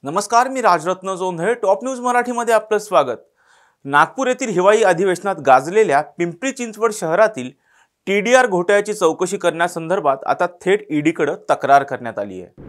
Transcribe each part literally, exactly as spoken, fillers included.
नमस्कार, मी Rajratna Jondhale. Top news मराठीमध्ये आपलं स्वागत. नागपूर येथील हिवाळी अधिवेशनात गाजलेल्या पिंपरी चिंचवड शहरातील टी डी आर घोटाळ्याची चौकशी करण्यासंदर्भात आता थेट ईडीकडे तक्रार करण्यात आली आहे.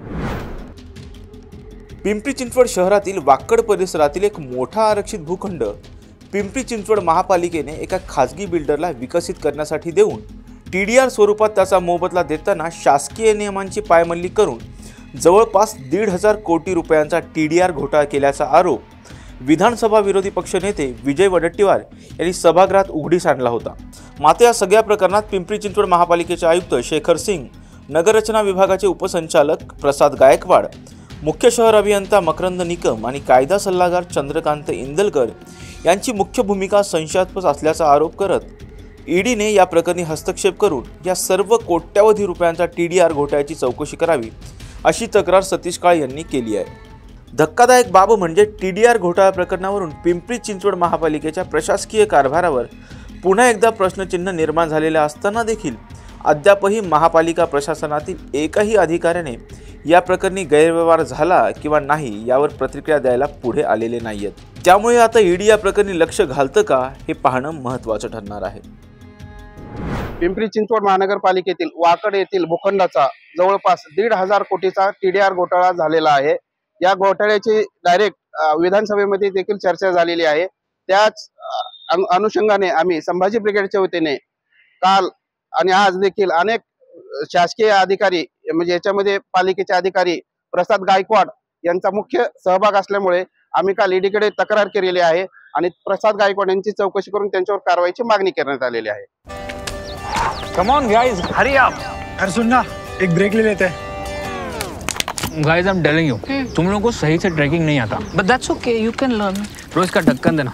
पिंपरी चिंचवड शहरातील वाकड परिसरातील एक मोठा आरक्षित भूखंड पिंपरी चिंचवड महापालिकेने एका खासगी बिल्डरला विकसित करण्यासाठी देऊन टी डी आर स्वरूपात त्याचा मोबदला देताना शासकीय नियमांची पायमल्ली करून जवळपास दीड हजार कोटी रुपयांचा टी डी आर घोटाळा केल्याचा आरोप विधानसभा विरोधी पक्षनेते विजय वडेट्टीवार यांनी सभागृहात उघडीस आणला होता. मात्र या सगळ्या प्रकरणात पिंपरी चिंचवड महापालिकेचे आयुक्त शेखर सिंग, नगररचना विभागाचे उपसंचालक प्रसाद गायकवाड, मुख्य शहर अभियंता मकरंद निकम आणि कायदा सल्लागार चंद्रकांत इंदलकर यांची मुख्य भूमिका संशयास्पद असल्याचा आरोप करत ईडीने या प्रकरणी हस्तक्षेप करून या सर्व कोट्यावधी रुपयांचा टी डी आर घोटाळ्याची चौकशी करावी अशी तक्रार सतीश काळे यांनी केली आहे. धक्कादायक बाब म्हणजे टी डी आर घोटाळा प्रकरणावरून पिंपरी चिंचवड महापालिकेच्या प्रशासकीय कारभारावर पुन्हा एकदा प्रश्नचिन्ह निर्माण झालेले असताना देखील अद्यापही महापालिका प्रशासनातील एकही अधिकाऱ्याने या प्रकरणी गैरव्यवहार झाला किंवा नाही यावर प्रतिक्रिया द्यायला पुढे आलेले नाहीयेत. त्यामुळे आता ईडी या प्रकरणी लक्ष घालतं का हे पाहणं महत्त्वाचं ठरणार आहे. पिंपरी चिंचवड महानगरपालिकेतील वाकड येथील भूखंडाचा जवळपास दीड हजार कोटीचा टी डी आर घोटाळा झालेला आहे. या घोटाळ्याची डायरेक्ट विधानसभेमध्ये देखील चर्चा झालेली आहे. त्याच अनुषंगाने आम्ही संभाजी ब्रिगेडच्या वतीने काल आणि आज देखील अनेक शासकीय अधिकारी म्हणजे याच्यामध्ये पालिकेचे अधिकारी प्रसाद गायकवाड यांचा मुख्य सहभाग असल्यामुळे आम्ही काल ईडीकडे तक्रार केलेली आहे आणि प्रसाद गायकवाड यांची चौकशी करून त्यांच्यावर कारवाईची मागणी करण्यात आलेली आहे. Come on guys, hurry up. यार सुन ना, एक ब्रेक ले लेते हैं. Guys, I'm telling you, तुम लोगों को सही से ट्रैकिंग नहीं आता. But that's okay, you can learn. रोज का ढक्कन देना.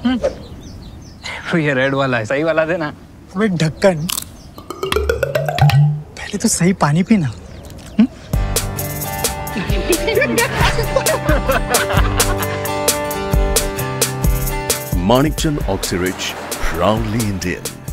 ये रेड वाला है, सही वाला देना. अबे ढक्कन, पहले तो सही पानी पीना. Manikchand Oxyrich, proudly Indian.